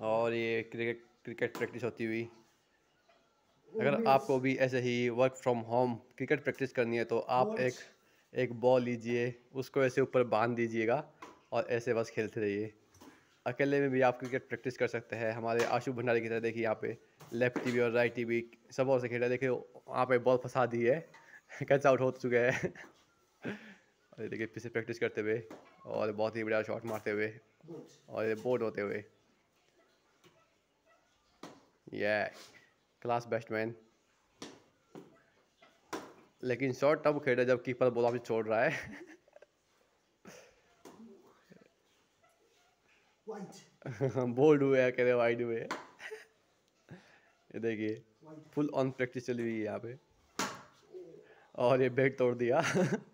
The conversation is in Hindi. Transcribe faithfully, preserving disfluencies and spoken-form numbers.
और ये क्रिकेट क्रिकेट प्रैक्टिस होती हुई। अगर आपको भी ऐसे ही work from home cricket practice करनी है तो आप एक एक बॉल लीजिए, उसको ऐसे ऊपर बांध दीजिएगा और ऐसे बस खेलते रहिए। अकेले में भी आप क्रिकेट प्रैक्टिस कर सकते हैं। हमारे आशु भंडारी की तरह देखिए, यहाँ पे लेफ्ट टी बी और राइट टी बी सब और से खेल रहे हैं। देखिए वहाँ पे बॉल फंसा दी है कैच आउट हो चुका है और ये देखिए पीछे प्रैक्टिस करते हुए और बहुत ही बढ़िया शॉट मारते हुए और ये बोल्ड होते हुए। ये क्लास बैट्समैन। लेकिन शॉट तब खेल रहा है जब कीपर बॉल आपसे छोड़ रहा है बोल्ड हुए कह रहे वाइड हुए। ये देखिए फुल ऑन प्रैक्टिस चली हुई है यहाँ पे और ये बैट तोड़ दिया